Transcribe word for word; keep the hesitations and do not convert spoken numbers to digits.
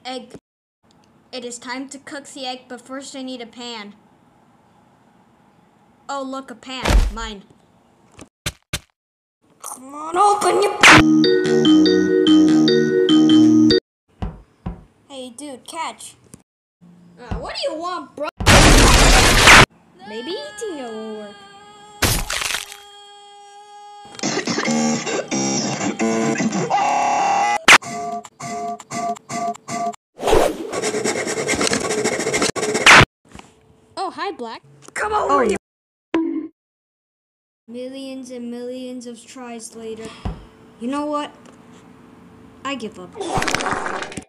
Egg. It is time to cook the egg, but first I need a pan. Oh, look, a pan. Mine. Come on, open your... Hey, dude, catch. Uh, what do you want, bro? Maybe eating it will work. Oh, hi, Black. Come over here. Millions and millions of tries later. You know what? I give up.